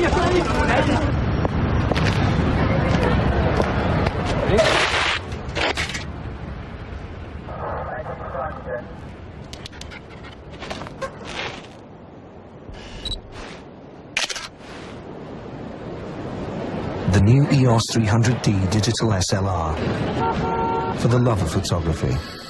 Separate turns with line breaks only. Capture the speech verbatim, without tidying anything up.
The new E O S three hundred D digital S L R for the love of photography.